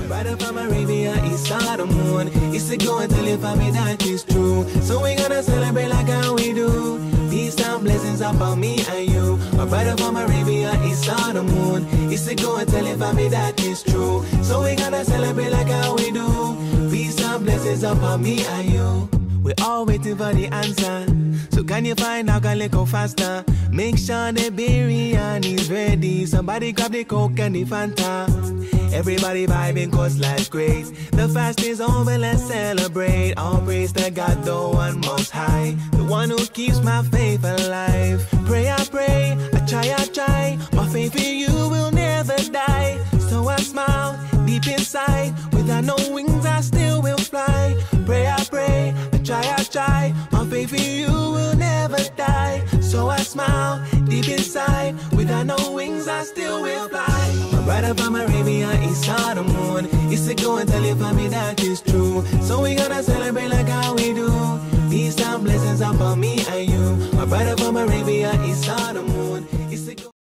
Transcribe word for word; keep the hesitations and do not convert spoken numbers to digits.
brother from Arabia, he saw the moon. He said, go and tell your family that is true. So we gonna celebrate like how we do. Peace and blessings upon me and you. My brother from Arabia, he saw the moon. He said, go and tell your family that is true. So we gonna celebrate like how we do. Peace and blessings upon me and you. We're all waiting for the answer. So can you find out a little faster? Make sure the biryani's ready. Somebody grab the Coke and the Fanta. Everybody vibing cause life's great. The fast is over, let's celebrate. All praise to God, the one most high, the one who keeps my faith alive. Pray, I pray, I try, I try. My faith in you will never die. So I smile deep inside. Without no wings, I still will fly. Pray, I pray, I try, I try. My faith in you will never die. So I smile deep inside. Without no wings, I still will fly. My brother from Arabia, he saw the moon. He said, go and tell your family that is true. So we gonna celebrate like how we do. Peace and blessings upon me and you. My brother from Arabia, he saw the moon. He said,